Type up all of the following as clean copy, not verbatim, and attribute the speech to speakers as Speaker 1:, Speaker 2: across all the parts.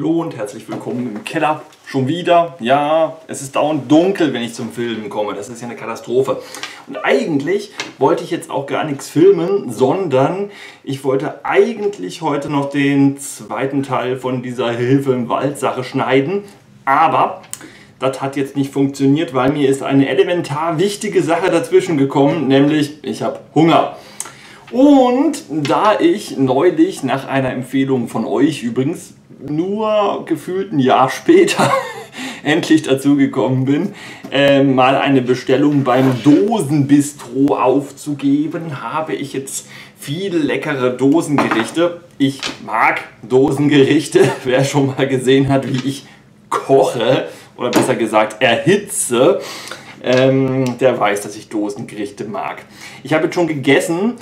Speaker 1: Hallo und herzlich willkommen im Keller. Schon wieder. Ja, es ist dauernd dunkel, wenn ich zum Filmen komme. Das ist ja eine Katastrophe. Und eigentlich wollte ich jetzt auch gar nichts filmen, sondern ich wollte eigentlich heute noch den zweiten Teil von dieser Hilfe im Wald Sache schneiden. Aber das hat jetzt nicht funktioniert, weil mir ist eine elementar wichtige Sache dazwischen gekommen, nämlich ich habe Hunger. Und da ich neulich nach einer Empfehlung von euch übrigens nur gefühlt ein Jahr später endlich dazu gekommen bin, mal eine Bestellung beim Dosenbistro aufzugeben, habe ich jetzt viele leckere Dosengerichte. Ich mag Dosengerichte, wer schon mal gesehen hat, wie ich koche oder besser gesagt erhitze, der weiß, dass ich Dosengerichte mag. Ich habe jetzt schon gegessen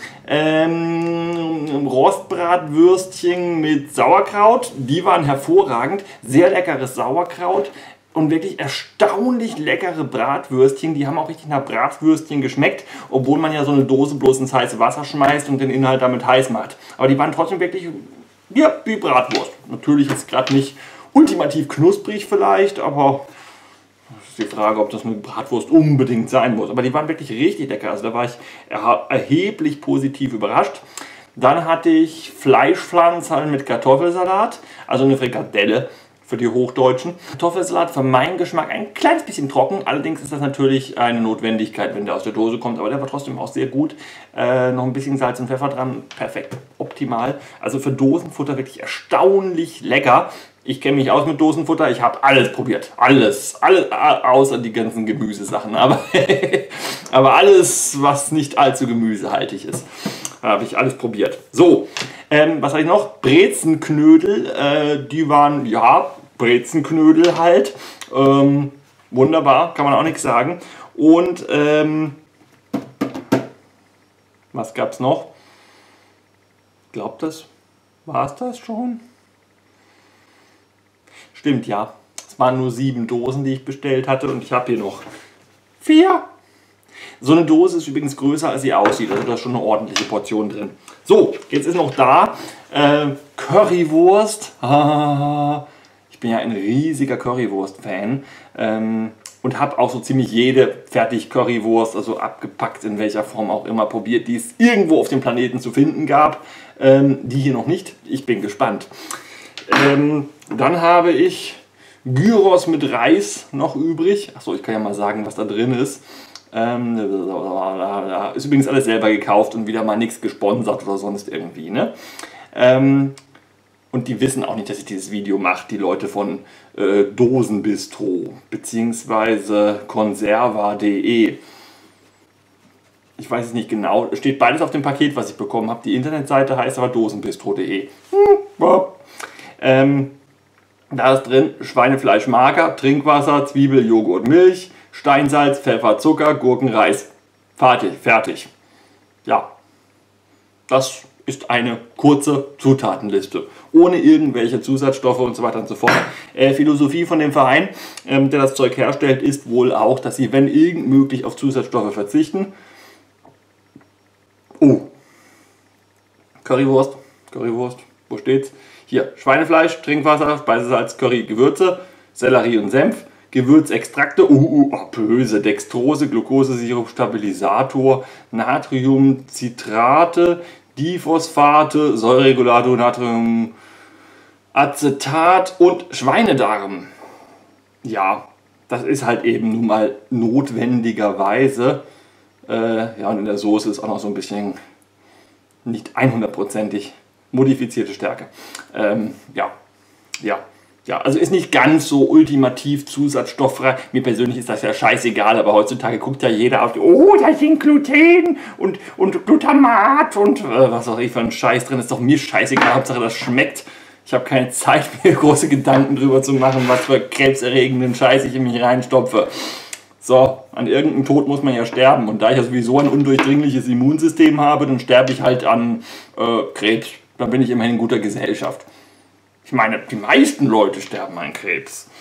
Speaker 1: Rostbratwürstchen mit Sauerkraut. Die waren hervorragend. Sehr leckeres Sauerkraut und wirklich erstaunlich leckere Bratwürstchen. Die haben auch richtig nach Bratwürstchen geschmeckt, obwohl man ja so eine Dose bloß ins heiße Wasser schmeißt und den Inhalt damit heiß macht. Aber die waren trotzdem wirklich, ja, wie Bratwurst. Natürlich ist gerade nicht ultimativ knusprig vielleicht, aber die Frage, ob das eine Bratwurst unbedingt sein muss. Aber die waren wirklich richtig lecker. Also da war ich erheblich positiv überrascht. Dann hatte ich Fleischpflanzen mit Kartoffelsalat, also eine Frikadelle für die Hochdeutschen. Kartoffelsalat für meinen Geschmack ein kleines bisschen trocken. Allerdings ist das natürlich eine Notwendigkeit, wenn der aus der Dose kommt. Aber der war trotzdem auch sehr gut. Noch ein bisschen Salz und Pfeffer dran. Perfekt, optimal. Also für Dosenfutter wirklich erstaunlich lecker. Ich kenne mich aus mit Dosenfutter, ich habe alles probiert. Alles außer die ganzen Gemüsesachen. Aber alles, was nicht allzu gemüsehaltig ist, habe ich alles probiert. So, was habe ich noch? Brezenknödel, die waren, ja, Brezenknödel halt. Wunderbar, kann man auch nichts sagen. Und, was gab es noch? Glaubt das? War es das schon? Stimmt, ja. Es waren nur 7 Dosen, die ich bestellt hatte und ich habe hier noch 4. So eine Dose ist übrigens größer, als sie aussieht. Also da ist schon eine ordentliche Portion drin. So, jetzt ist noch da Currywurst. Ich bin ja ein riesiger Currywurst-Fan und habe auch so ziemlich jede Fertig-Currywurst, also abgepackt in welcher Form auch immer, probiert, die es irgendwo auf dem Planeten zu finden gab. Die hier noch nicht. Ich bin gespannt. Dann habe ich Gyros mit Reis noch übrig. Achso, ich kann ja mal sagen, was da drin ist. Ist übrigens alles selber gekauft und wieder mal nichts gesponsert oder sonst irgendwie. Ne? Und die wissen auch nicht, dass ich dieses Video mache, die Leute von Dosenbistro bzw. conserva.de. Ich weiß es nicht genau. Steht beides auf dem Paket, was ich bekommen habe. Die Internetseite heißt aber dosenbistro.de. Da ist drin Schweinefleisch mager, Trinkwasser, Zwiebel, Joghurt, Milch, Steinsalz, Pfeffer, Zucker, Gurken, Reis. Fertig. Ja, das ist eine kurze Zutatenliste. Ohne irgendwelche Zusatzstoffe und so weiter und so fort. Philosophie von dem Verein, der das Zeug herstellt, ist wohl auch, dass sie, wenn irgend möglich, auf Zusatzstoffe verzichten. Oh, Currywurst, wo steht's? Hier, Schweinefleisch, Trinkwasser, Speisesalz, Curry, Gewürze, Sellerie und Senf, Gewürzextrakte, böse, Dextrose, Glukosesirup, Stabilisator, Natriumcitrate, Diphosphate, Säureregulator, Natriumacetat und Schweinedarm. Ja, das ist halt eben nun mal notwendigerweise. Ja, und in der Soße ist auch noch so ein bisschen nicht 100%ig modifizierte Stärke. Ja, also ist nicht ganz so ultimativ zusatzstofffrei. Mir persönlich ist das ja scheißegal, aber heutzutage guckt ja jeder auf, oh, da sind Gluten und Glutamat und was auch ich für ein Scheiß drin. Ist doch mir scheißegal, Hauptsache das schmeckt. Ich habe keine Zeit, mir große Gedanken drüber zu machen, was für krebserregenden Scheiß ich in mich reinstopfe. So, an irgendeinem Tod muss man ja sterben. Und da ich ja sowieso ein undurchdringliches Immunsystem habe, dann sterbe ich halt an Krebs. Dann bin ich immerhin in guter Gesellschaft. Ich meine, die meisten Leute sterben an Krebs.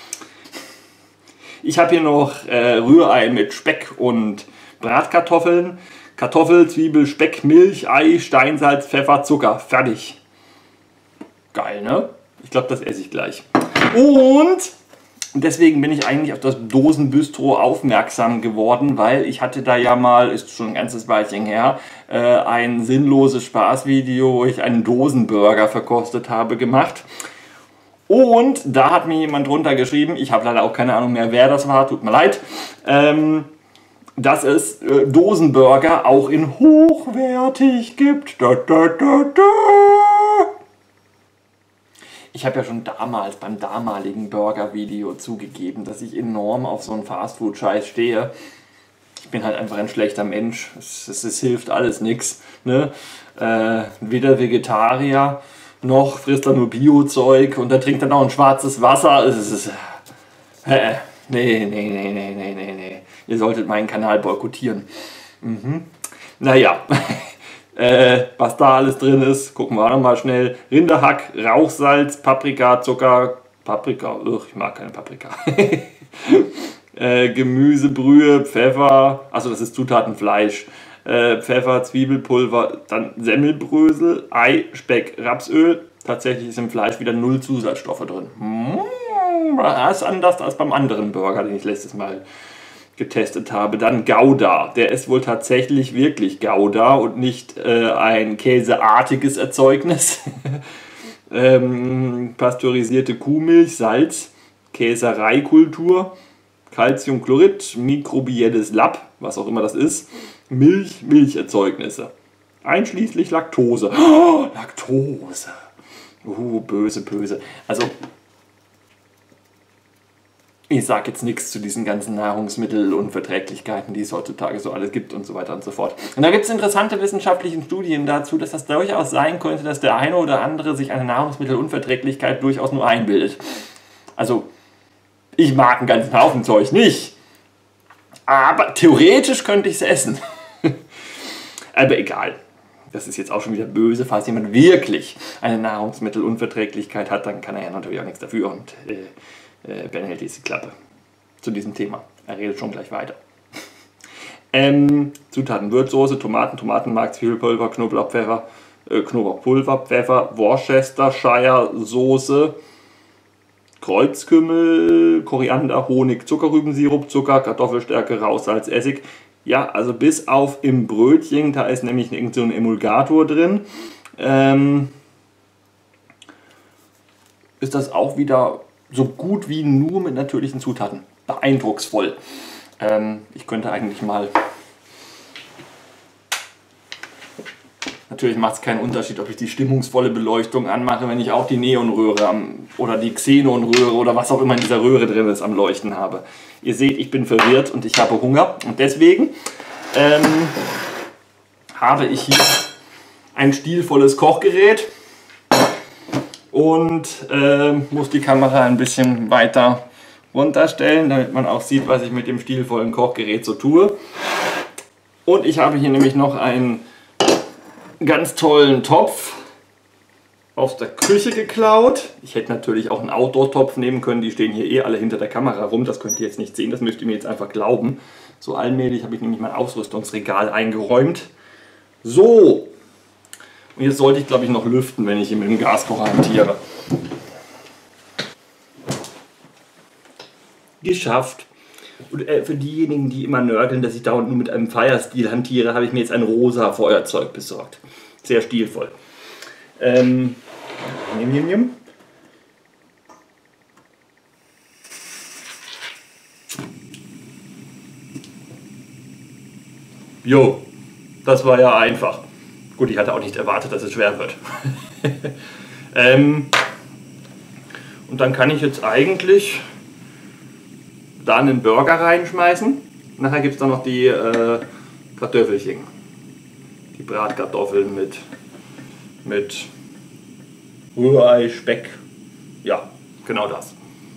Speaker 1: Ich habe hier noch Rührei mit Speck und Bratkartoffeln. Kartoffel, Zwiebel, Speck, Milch, Ei, Steinsalz, Pfeffer, Zucker. Fertig. Geil, ne? Ich glaube, das esse ich gleich. Und deswegen bin ich eigentlich auf das Dosenbistro aufmerksam geworden, weil ich hatte da ja mal, ist schon ein ganzes Weilchen her, ein sinnloses Spaßvideo, wo ich einen Dosenburger verkostet habe, gemacht. Und da hat mir jemand drunter geschrieben, ich habe leider auch keine Ahnung mehr, wer das war, tut mir leid, dass es Dosenburger auch in hochwertig gibt. Da, da, da, da. Ich habe ja schon damals beim damaligen Burger-Video zugegeben, dass ich enorm auf so einen Fastfood-Scheiß stehe. Ich bin halt einfach ein schlechter Mensch. Es hilft alles nichts. Ne? Weder Vegetarier noch frisst er nur Bio-Zeug und er trinkt dann auch ein schwarzes Wasser. Nee. Ihr solltet meinen Kanal boykottieren. Naja. Was da alles drin ist, gucken wir auch nochmal schnell. Rinderhack, Rauchsalz, Paprika, Zucker, Paprika, ich mag keine Paprika. Gemüsebrühe, Pfeffer, also das ist Zutatenfleisch, Pfeffer, Zwiebelpulver, dann Semmelbrösel, Ei, Speck, Rapsöl. Tatsächlich ist im Fleisch wieder 0 Zusatzstoffe drin. Das ist anders als beim anderen Burger, den ich letztes Mal getestet habe. Dann Gouda. Der ist wohl tatsächlich wirklich Gouda und nicht ein käseartiges Erzeugnis. Pasteurisierte Kuhmilch, Salz, Käsereikultur, Calciumchlorid, mikrobielles Lab, was auch immer das ist, Milch, Milcherzeugnisse. Einschließlich Laktose. Oh, Laktose. Böse, böse. Also ich sage jetzt nichts zu diesen ganzen Nahrungsmittelunverträglichkeiten, die es heutzutage so alles gibt und so weiter und so fort. Und da gibt es interessante wissenschaftliche Studien dazu, dass das durchaus sein könnte, dass der eine oder andere sich eine Nahrungsmittelunverträglichkeit durchaus nur einbildet. Also, ich mag einen ganzen Haufen Zeug nicht, aber theoretisch könnte ich es essen. Aber egal. Das ist jetzt auch schon wieder böse. Falls jemand wirklich eine Nahrungsmittelunverträglichkeit hat, dann kann er ja natürlich auch nichts dafür und Ben hält jetzt die Klappe zu diesem Thema. Er redet schon gleich weiter. Zutaten: Würzsoße, Tomaten, Tomatenmark, Zwiebelpulver, Knoblauchpfeffer, Knoblauchpulver, Pfeffer, Worcestershire Soße, Kreuzkümmel, Koriander, Honig, Zuckerrübensirup, Zucker, Kartoffelstärke, Rauchsalz, Essig. Ja, also bis auf im Brötchen, da ist nämlich irgend so ein Emulgator drin. Ist das auch wieder so gut wie nur mit natürlichen Zutaten. Beeindrucksvoll. Ich könnte eigentlich mal... Natürlich macht es keinen Unterschied, ob ich die stimmungsvolle Beleuchtung anmache, wenn ich auch die Neonröhre oder die Xenonröhre oder was auch immer in dieser Röhre drin ist am Leuchten habe. Ihr seht, ich bin verwirrt und ich habe Hunger. Und deswegen habe ich hier ein stilvolles Kochgerät. Und muss die Kamera ein bisschen weiter runterstellen, damit man auch sieht, was ich mit dem stilvollen Kochgerät so tue. Und ich habe hier nämlich noch einen ganz tollen Topf aus der Küche geklaut. Ich hätte natürlich auch einen Outdoor-Topf nehmen können, die stehen hier eh alle hinter der Kamera rum. Das könnt ihr jetzt nicht sehen, das müsst ihr mir jetzt einfach glauben. So allmählich habe ich nämlich mein Ausrüstungsregal eingeräumt. So. Und jetzt sollte ich, glaube ich, noch lüften, wenn ich hier mit dem Gaskocher hantiere. Geschafft. Und für diejenigen, die immer nörgeln, dass ich dauernd nur mit einem Firesteel hantiere, habe ich mir jetzt ein rosa Feuerzeug besorgt. Sehr stilvoll. Jo, das war ja einfach. Gut, ich hatte auch nicht erwartet, dass es schwer wird. Und dann kann ich jetzt eigentlich da einen Burger reinschmeißen. Nachher gibt es dann noch die Kartoffelchen. Die Bratkartoffeln mit Rührei, Speck. Ja, genau das.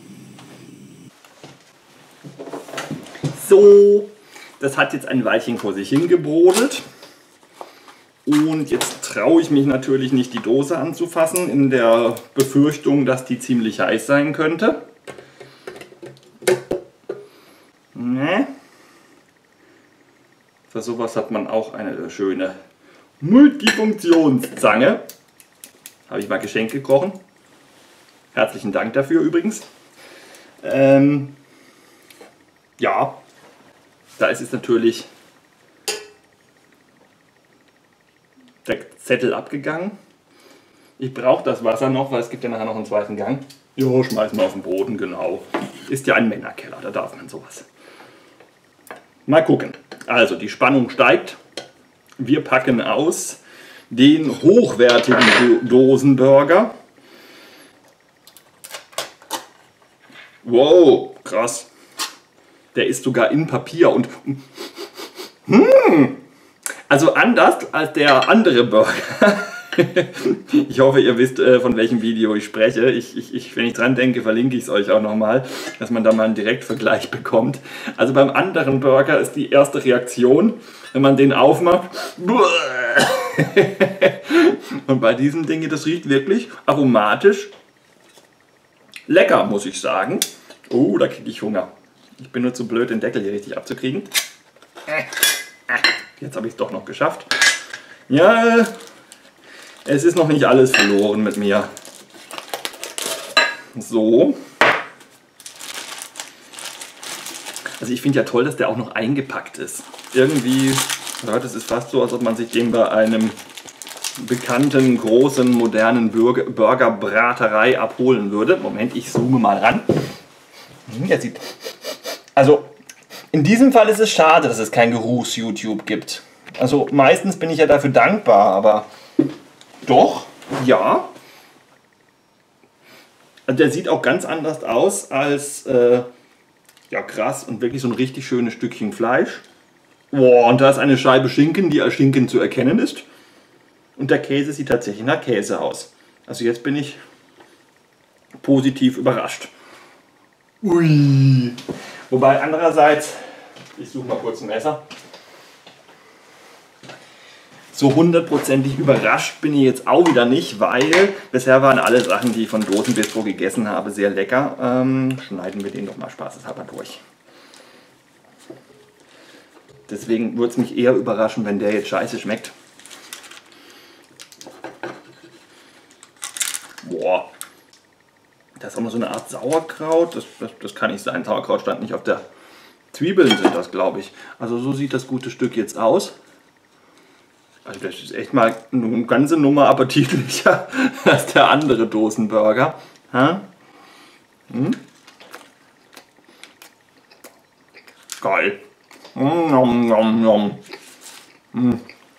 Speaker 1: So, das hat jetzt ein Weilchen vor sich hingebrodelt. Und jetzt traue ich mich natürlich nicht, die Dose anzufassen, in der Befürchtung, dass die ziemlich heiß sein könnte. Ne? Für sowas hat man auch eine schöne Multifunktionszange. Habe ich mal Geschenk gekrochen. Herzlichen Dank dafür übrigens. Ja, da ist es natürlich der Zettel abgegangen. Ich brauche das Wasser noch, weil es gibt ja nachher noch einen zweiten Gang. Jo, schmeißen wir auf den Boden, genau. Ist ja ein Männerkeller, da darf man sowas. Mal gucken. Also die Spannung steigt. Wir packen aus den hochwertigen Dosenburger. Wow, krass. Der ist sogar in Papier und also anders als der andere Burger. Ich hoffe, ihr wisst, von welchem Video ich spreche. Wenn ich dran denke, verlinke ich es euch auch nochmal, dass man da mal einen Direktvergleich bekommt. Also beim anderen Burger ist die erste Reaktion, wenn man den aufmacht. Und bei diesem Ding, das riecht wirklich aromatisch lecker, muss ich sagen. Oh, da kriege ich Hunger. Ich bin nur zu blöd, den Deckel hier richtig abzukriegen. Jetzt habe ich es doch noch geschafft. Ja, es ist noch nicht alles verloren mit mir. So. Also ich finde ja toll, dass der auch noch eingepackt ist. Irgendwie, ja, das ist fast so, als ob man sich den bei einem bekannten, großen, modernen Burgerbraterei abholen würde. Moment, ich zoome mal ran. Der sieht... Also, in diesem Fall ist es schade, dass es kein Geruchs-YouTube gibt. Also, meistens bin ich ja dafür dankbar, aber... Doch, ja. Also der sieht auch ganz anders aus als... ja, krass und wirklich so ein richtig schönes Stückchen Fleisch. Boah, und da ist eine Scheibe Schinken, die als Schinken zu erkennen ist. Und der Käse sieht tatsächlich nach Käse aus. Also jetzt bin ich positiv überrascht. Ui. Wobei andererseits, ich suche mal kurz ein Messer, so hundertprozentig überrascht bin ich jetzt auch wieder nicht, weil bisher waren alle Sachen, die ich von Dosenbistro gegessen habe, sehr lecker. Schneiden wir den doch mal spaßeshalber durch. Deswegen würde es mich eher überraschen, wenn der jetzt scheiße schmeckt. Boah, da ist auch noch so eine Art Sauerkraut. Das kann nicht sein. Sauerkraut stand nicht auf der... Zwiebeln sind das, glaube ich. Also so sieht das gute Stück jetzt aus. Also das ist echt mal eine ganze Nummer appetitlicher als der andere Dosenburger. Ha? Hm? Geil. Nom, nom, nom. Hm.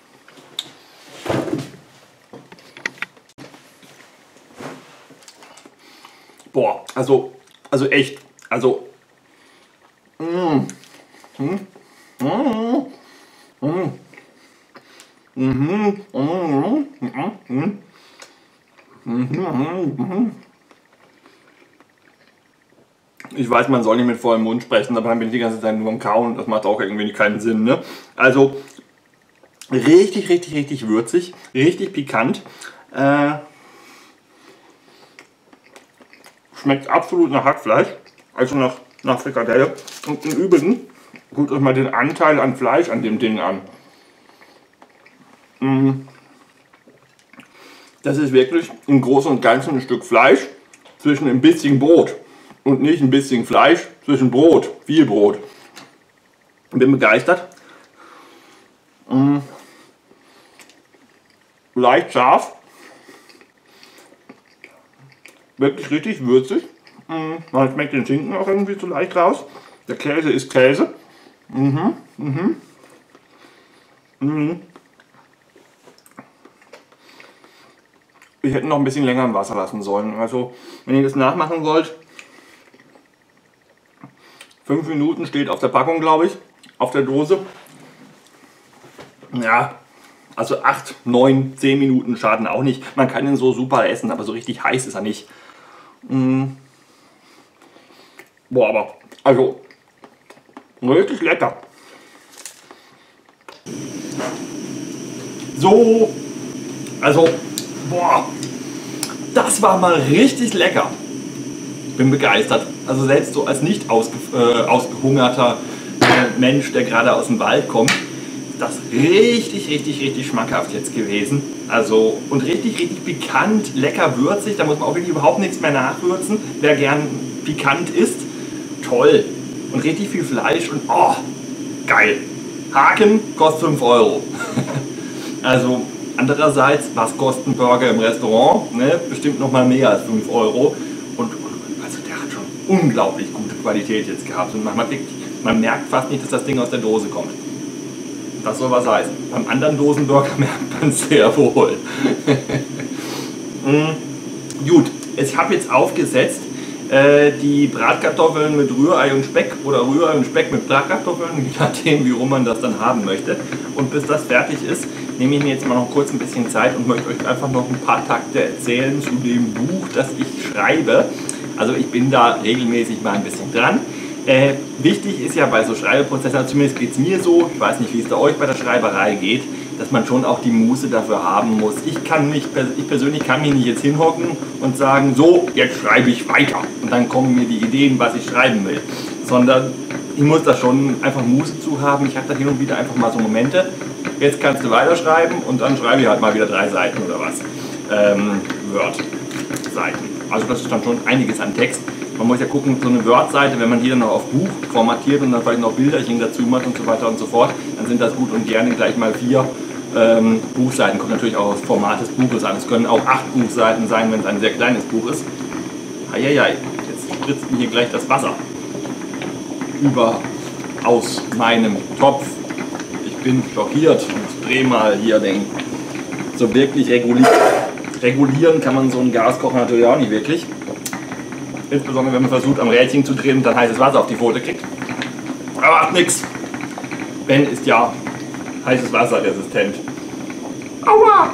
Speaker 1: Boah, also echt, also ich weiß, man soll nicht mit vollem Mund sprechen, aber dann bin ich die ganze Zeit nur am Kauen und das macht auch irgendwie keinen Sinn, ne? Also richtig, richtig, richtig würzig, richtig pikant. Schmeckt absolut nach Hackfleisch, also nach Frikadelle. Und im Übrigen, guckt euch mal den Anteil an Fleisch an dem Ding an. Das ist wirklich im Großen und Ganzen ein Stück Fleisch zwischen ein bisschen Brot. Und nicht ein bisschen Fleisch zwischen Brot, viel Brot. Bin begeistert. Leicht scharf. Wirklich richtig würzig. Man schmeckt den Schinken auch irgendwie so leicht raus. Der Käse ist Käse. Ich hätte noch ein bisschen länger im Wasser lassen sollen. Also, wenn ihr das nachmachen wollt, 5 Minuten steht auf der Packung, glaube ich, auf der Dose. Ja, also 8, 9, 10 Minuten schaden auch nicht. Man kann ihn so super essen, aber so richtig heiß ist er nicht. Boah, aber, also, richtig lecker. So, also, boah, das war mal richtig lecker. Bin begeistert. Also selbst so als nicht ausgehungerter Mensch, der gerade aus dem Wald kommt, ist das richtig, richtig, richtig schmackhaft jetzt gewesen. Also, und richtig, richtig pikant, lecker würzig, da muss man auch wirklich überhaupt nichts mehr nachwürzen. Wer gern pikant isst, toll. Und richtig viel Fleisch und oh, geil. Haken kostet 5 Euro. Also, andererseits, was kostet ein Burger im Restaurant? Ne? Bestimmt noch mal mehr als 5 Euro. Und also der hat schon unglaublich gute Qualität jetzt gehabt. Und man merkt fast nicht, dass das Ding aus der Dose kommt. Das soll was heißen. Beim anderen Dosenburger merkt man es sehr wohl. Gut, ich habe jetzt aufgesetzt die Bratkartoffeln mit Rührei und Speck oder Rührei und Speck mit Bratkartoffeln, je nachdem, wie rum man das dann haben möchte. Und bis das fertig ist, nehme ich mir jetzt mal noch kurz ein bisschen Zeit und möchte euch einfach noch ein paar Takte erzählen zu dem Buch, das ich schreibe. Also ich bin da regelmäßig mal ein bisschen dran. Wichtig ist ja bei so Schreibeprozessen, zumindest geht es mir so, ich weiß nicht, wie es da euch bei der Schreiberei geht, dass man schon auch die Muße dafür haben muss. Ich persönlich kann mich nicht jetzt hinhocken und sagen, so, jetzt schreibe ich weiter. Und dann kommen mir die Ideen, was ich schreiben will. Sondern ich muss da schon einfach Muße zu haben. Ich habe da hin und wieder einfach mal so Momente, jetzt kannst du weiterschreiben und dann schreibe ich halt mal wieder 3 Seiten oder was. Word-Seiten. Also das ist dann schon einiges an Text. Man muss ja gucken, so eine Word-Seite, wenn man die dann noch auf Buch formatiert und dann vielleicht noch Bilderchen dazu macht und so weiter und so fort, dann sind das gut und gerne gleich mal 4 Buchseiten. Kommt natürlich auch das Format des Buches an. Es können auch 8 Buchseiten sein, wenn es ein sehr kleines Buch ist. Eieiei, jetzt spritzt mir hier gleich das Wasser aus meinem Topf. Ich bin schockiert und drehe mal hier den. So wirklich regulieren kann man so einen Gaskocher natürlich auch nicht wirklich. Insbesondere wenn man versucht am Rädchen zu drehen und dann heißes Wasser auf die Pfote kriegt. Aber macht nix. Ben ist ja heißes Wasser resistent. Aua!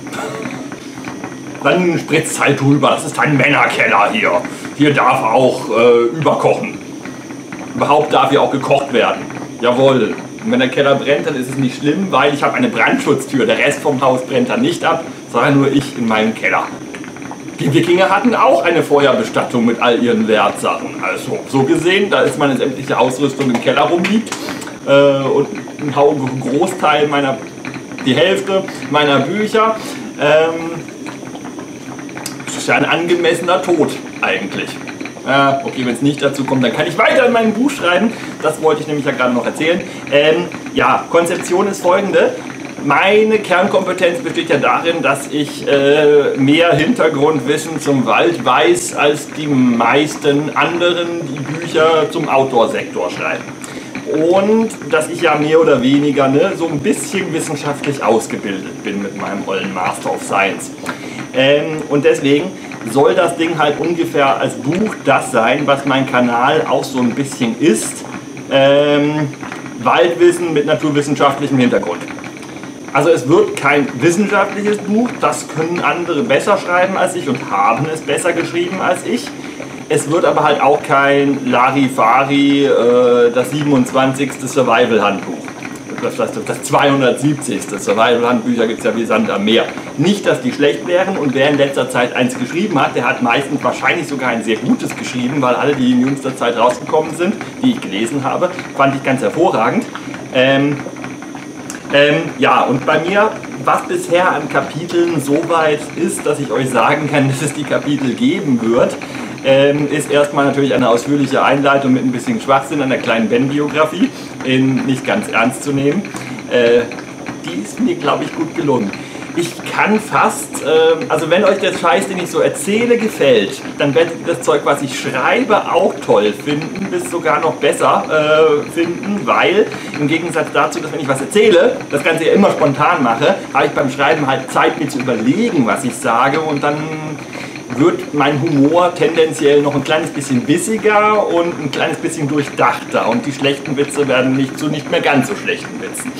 Speaker 1: Dann spritzt halt drüber. Das ist ein Männerkeller hier. Hier darf auch überkochen. Überhaupt darf hier auch gekocht werden. Jawohl. Und wenn der Keller brennt, dann ist es nicht schlimm, weil ich habe eine Brandschutztür. Der Rest vom Haus brennt dann nicht ab, sondern nur ich in meinem Keller. Die Wikinger hatten auch eine Feuerbestattung mit all ihren Wertsachen. Also so gesehen, da ist meine sämtliche Ausrüstung im Keller rumliegt und ein Großteil die Hälfte meiner Bücher. Das ist ja ein angemessener Tod eigentlich. Okay, wenn es nicht dazu kommt, dann kann ich weiter in meinem Buch schreiben. Das wollte ich nämlich ja gerade noch erzählen. Ja, Konzeption ist folgende. Meine Kernkompetenz besteht ja darin, dass ich mehr Hintergrundwissen zum Wald weiß, als die meisten anderen, die Bücher zum Outdoor-Sektor schreiben. Und dass ich ja mehr oder weniger so ein bisschen wissenschaftlich ausgebildet bin mit meinem ollen Master of Science. Und deswegen soll das Ding halt ungefähr als Buch das sein, was mein Kanal auch so ein bisschen ist. Waldwissen mit naturwissenschaftlichem Hintergrund. Also es wird kein wissenschaftliches Buch, das können andere besser schreiben als ich und haben es besser geschrieben als ich. Es wird aber halt auch kein Larifari, das 27. Survival-Handbuch. Das 270. Survival-Handbücher gibt es ja wie Sand am Meer. Nicht, dass die schlecht wären, und wer in letzter Zeit eins geschrieben hat, der hat meistens wahrscheinlich sogar ein sehr gutes geschrieben, weil alle, die in jüngster Zeit rausgekommen sind, die ich gelesen habe, fand ich ganz hervorragend. Ja, und bei mir, was bisher an Kapiteln so weit ist, dass ich euch sagen kann, dass es die Kapitel geben wird, ist erstmal natürlich eine ausführliche Einleitung mit ein bisschen Schwachsinn an der kleinen Ben-Biografie, nicht ganz ernst zu nehmen. Die ist mir, glaube ich, gut gelungen. Ich kann fast, also wenn euch der Scheiß, den ich so erzähle, gefällt, dann werdet ihr das Zeug, was ich schreibe, auch toll finden, bis sogar noch besser finden, weil im Gegensatz dazu, dass wenn ich was erzähle, das Ganze ja immer spontan mache, habe ich beim Schreiben halt Zeit, mir zu überlegen, was ich sage, und dann wird mein Humor tendenziell noch ein kleines bisschen bissiger und ein kleines bisschen durchdachter, und die schlechten Witze werden nicht mehr ganz so schlechten Witzen.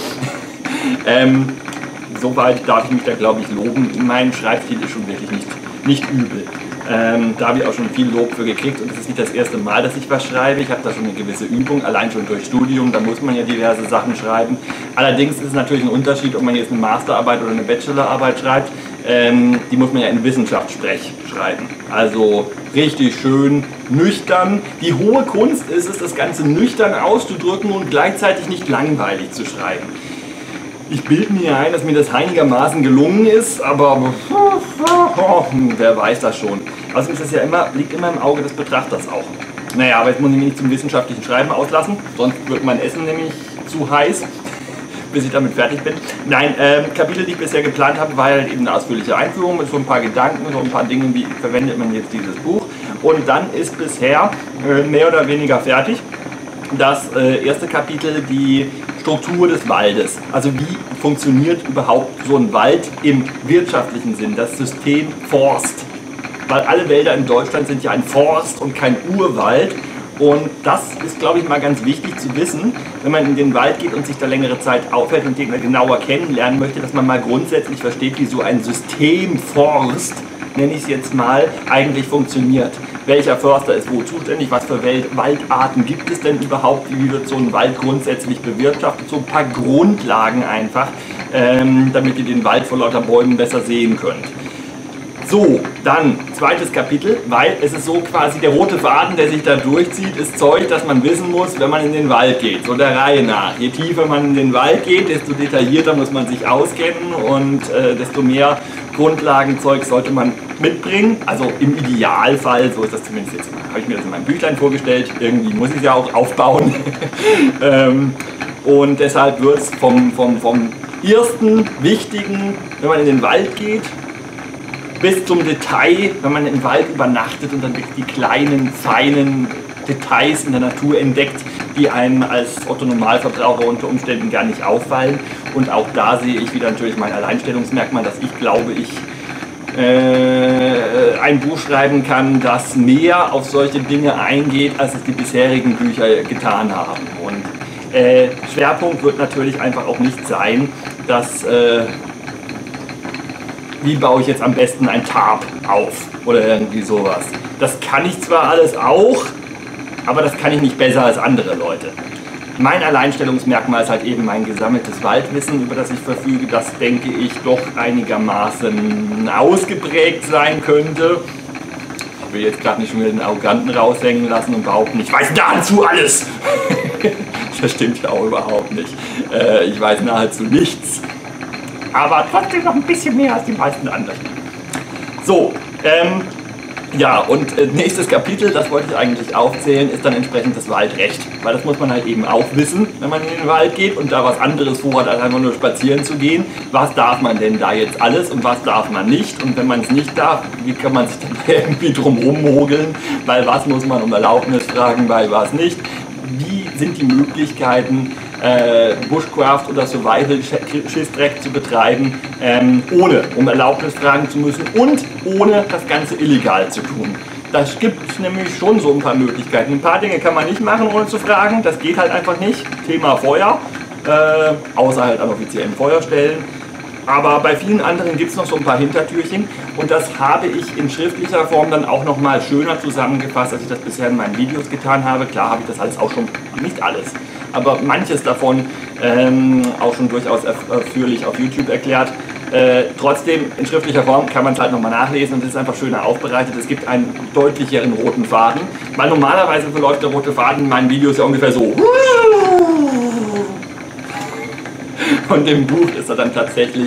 Speaker 1: Soweit darf ich mich da, glaube ich, loben. Mein Schreibstil ist schon wirklich nicht übel. Da habe ich auch schon viel Lob für gekriegt, und es ist nicht das erste Mal, dass ich was schreibe. Ich habe da schon eine gewisse Übung, allein schon durch Studium, da muss man ja diverse Sachen schreiben. Allerdings ist es natürlich ein Unterschied, ob man jetzt eine Masterarbeit oder eine Bachelorarbeit schreibt. Die muss man ja in Wissenschaftssprech schreiben. Also richtig schön nüchtern. Die hohe Kunst ist es, das Ganze nüchtern auszudrücken und gleichzeitig nicht langweilig zu schreiben. Ich bilde mir ein, dass mir das einigermaßen gelungen ist, aber wer weiß das schon. Außerdem ist das ja liegt immer im Auge des Betrachters auch. Naja, aber jetzt muss ich mich nicht zum wissenschaftlichen Schreiben auslassen, sonst wird mein Essen nämlich zu heiß, bis ich damit fertig bin. Nein, Kapitel, die ich bisher geplant habe, war halt eben eine ausführliche Einführung mit so ein paar Gedanken, so ein paar Dingen, wie verwendet man jetzt dieses Buch. Und dann ist bisher mehr oder weniger fertig das erste Kapitel, die Struktur des Waldes. Also wie funktioniert überhaupt so ein Wald im wirtschaftlichen Sinn, das System Forst. Weil alle Wälder in Deutschland sind ja ein Forst und kein Urwald. Und das ist, glaube ich, mal ganz wichtig zu wissen, wenn man in den Wald geht und sich da längere Zeit aufhält und den genauer kennenlernen möchte, dass man mal grundsätzlich versteht, wie so ein Systemforst, nenne ich es jetzt mal, eigentlich funktioniert. Welcher Förster ist wo zuständig, was für Waldarten gibt es denn überhaupt, wie wird so ein Wald grundsätzlich bewirtschaftet, so ein paar Grundlagen einfach, damit ihr den Wald vor lauter Bäumen besser sehen könnt. So, dann zweites Kapitel, weil es ist so quasi der rote Faden, der sich da durchzieht, ist Zeug, das man wissen muss, wenn man in den Wald geht, so der Reihe nach. Je tiefer man in den Wald geht, desto detaillierter muss man sich auskennen und desto mehr Grundlagenzeug sollte man mitbringen. Also im Idealfall, so ist das zumindest jetzt, habe ich mir das in meinem Büchlein vorgestellt, irgendwie muss ich es ja auch aufbauen. Und deshalb wird es vom ersten wichtigen, wenn man in den Wald geht, bis zum Detail, wenn man im Wald übernachtet und dann wirklich die kleinen, feinen Details in der Natur entdeckt, die einem als Otto-Normalverbraucher unter Umständen gar nicht auffallen. Und auch da sehe ich wieder natürlich mein Alleinstellungsmerkmal, dass ich glaube, ich ein Buch schreiben kann, das mehr auf solche Dinge eingeht, als es die bisherigen Bücher getan haben. Und Schwerpunkt wird natürlich einfach auch nicht sein, dass wie baue ich jetzt am besten ein Tarp auf oder irgendwie sowas. Das kann ich zwar alles auch, aber das kann ich nicht besser als andere Leute. Mein Alleinstellungsmerkmal ist halt eben mein gesammeltes Waldwissen, über das ich verfüge, das denke ich doch einigermaßen ausgeprägt sein könnte. Ich will jetzt gerade nicht schon wieder den Arroganten raushängen lassen und behaupten, ich weiß nahezu alles. Das stimmt ja auch überhaupt nicht. Ich weiß nahezu nichts. Aber trotzdem noch ein bisschen mehr als die meisten anderen. So, ja, und nächstes Kapitel, das wollte ich eigentlich aufzählen, ist dann entsprechend das Waldrecht. Weil das muss man halt eben auch wissen, wenn man in den Wald geht und da was anderes vorhat, als einfach nur spazieren zu gehen. Was darf man denn da jetzt alles und was darf man nicht? Und wenn man es nicht darf, wie kann man sich dann irgendwie drum rummogeln? Weil was muss man um Erlaubnis fragen, bei was nicht? Wie sind die Möglichkeiten, Bushcraft oder Survival-Schießdreck zu betreiben, ohne um Erlaubnis fragen zu müssen und ohne das Ganze illegal zu tun. Das gibt nämlich schon so ein paar Möglichkeiten. Ein paar Dinge kann man nicht machen, ohne zu fragen. Das geht halt einfach nicht. Thema Feuer, außer halt an offiziellen Feuerstellen. Aber bei vielen anderen gibt es noch so ein paar Hintertürchen und das habe ich in schriftlicher Form dann auch noch mal schöner zusammengefasst, als ich das bisher in meinen Videos getan habe. Klar habe ich das alles auch schon, nicht alles, aber manches davon auch schon durchaus ausführlich auf YouTube erklärt. Trotzdem, in schriftlicher Form kann man es halt nochmal nachlesen und es ist einfach schöner aufbereitet. Es gibt einen deutlicheren roten Faden, weil normalerweise verläuft der rote Faden in meinen Videos ja ungefähr so. Und im Buch ist er dann tatsächlich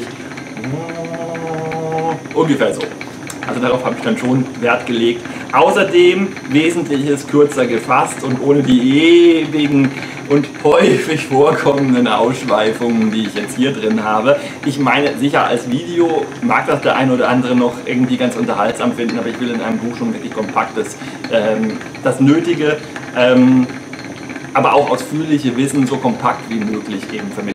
Speaker 1: ungefähr so. Also darauf habe ich dann schon Wert gelegt. Außerdem Wesentliches kürzer gefasst und ohne die ewigen und häufig vorkommenden Ausschweifungen, die ich jetzt hier drin habe. Ich meine, sicher als Video mag das der ein oder andere noch irgendwie ganz unterhaltsam finden, aber ich will in einem Buch schon wirklich kompaktes, das Nötige, aber auch ausführliche Wissen so kompakt wie möglich eben vermitteln.